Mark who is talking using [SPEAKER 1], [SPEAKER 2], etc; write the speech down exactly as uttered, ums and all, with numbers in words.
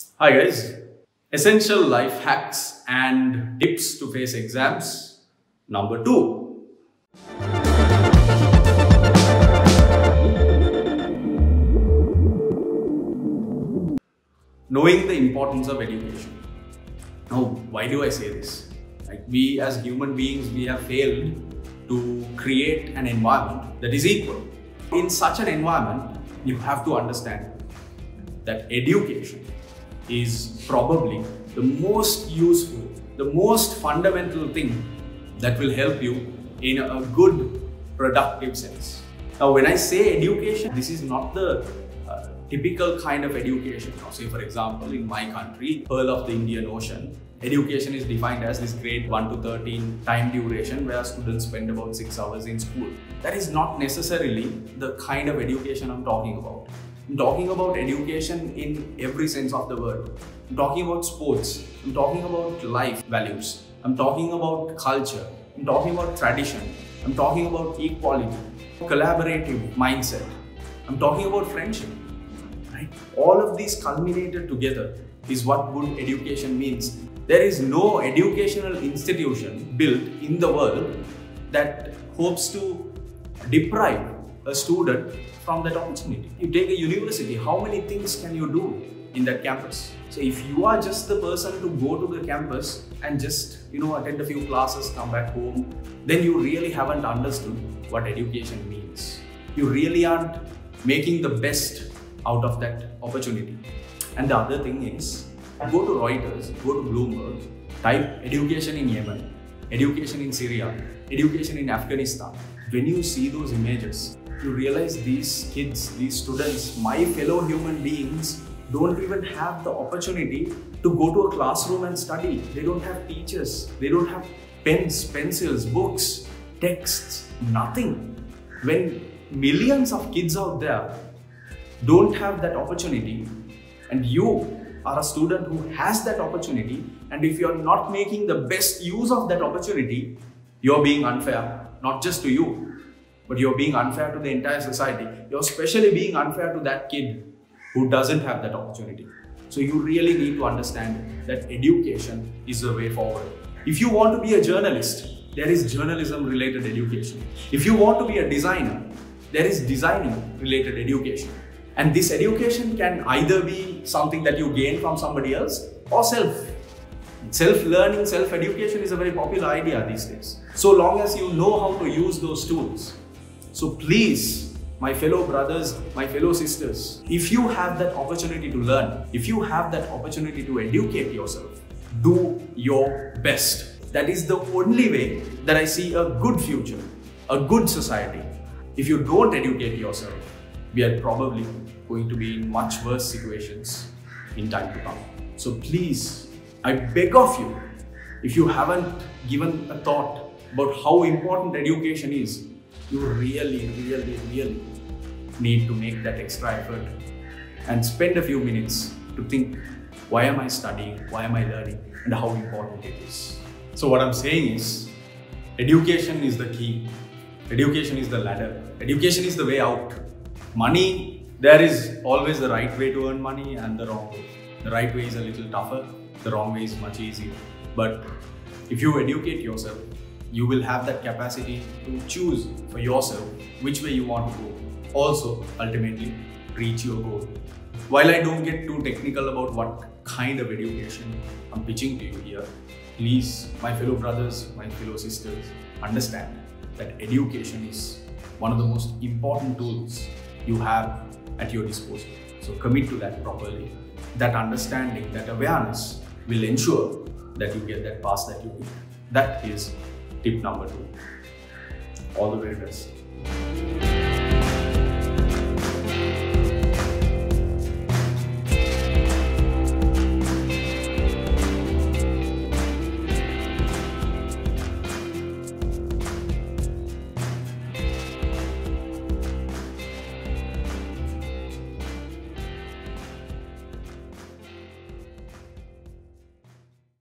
[SPEAKER 1] Hi guys, essential life hacks and tips to face exams number two. Knowing the importance of education. Now, why do I say this? Like we as human beings, we have failed to create an environment that is equal. In such an environment, you have to understand that education is probably the most useful, the most fundamental thing that will help you in a good, productive sense. Now, when I say education, this is not the uh, typical kind of education. Now, say for example, in my country, Pearl of the Indian Ocean, education is defined as this grade one to thirteen time duration where students spend about six hours in school. That is not necessarily the kind of education I'm talking about. I'm talking about education in every sense of the word. I'm talking about sports. I'm talking about life values. I'm talking about culture. I'm talking about tradition. I'm talking about equality, collaborative mindset. I'm talking about friendship. Right? All of these culminated together is what good education means. There is no educational institution built in the world that hopes to deprive a student from that opportunity. You take a university, how many things can you do in that campus? So if you are just the person to go to the campus and just, you know, attend a few classes, come back home, then you really haven't understood what education means. You really aren't making the best out of that opportunity. And the other thing is, go to Reuters, go to Bloomberg, type education in Yemen, education in Syria, education in Afghanistan. When you see those images, you realize these kids, these students, my fellow human beings, don't even have the opportunity to go to a classroom and study. They don't have teachers. They don't have pens, pencils, books, texts, nothing. When millions of kids out there don't have that opportunity, and you are a student who has that opportunity, and if you're not making the best use of that opportunity, you're being unfair, not just to you, but you're being unfair to the entire society. You're especially being unfair to that kid who doesn't have that opportunity. So you really need to understand that education is the way forward. If you want to be a journalist, there is journalism related education. If you want to be a designer, there is designing related education. And this education can either be something that you gain from somebody else or self. Self-learning, self-education is a very popular idea these days. So long as you know how to use those tools. So please, my fellow brothers, my fellow sisters, if you have that opportunity to learn, if you have that opportunity to educate yourself, do your best. That is the only way that I see a good future, a good society. If you don't educate yourself, we are probably going to be in much worse situations in time to come. So please, I beg of you, if you haven't given a thought about how important education is, you really, really, really need to make that extra effort and spend a few minutes to think, why am I studying, why am I learning, and how important it is. So what I'm saying is, education is the key. Education is the ladder. Education is the way out. Money, there is always the right way to earn money and the wrong way. The right way is a little tougher, the wrong way is much easier. But if you educate yourself, you will have that capacity to choose for yourself which way you want to go. Also, ultimately, reach your goal. While I don't get too technical about what kind of education I'm pitching to you here, please, my fellow brothers, my fellow sisters, understand that education is one of the most important tools you have at your disposal. So commit to that properly. That understanding, that awareness will ensure that you get that pass that you need. That is tip number two. All the very best.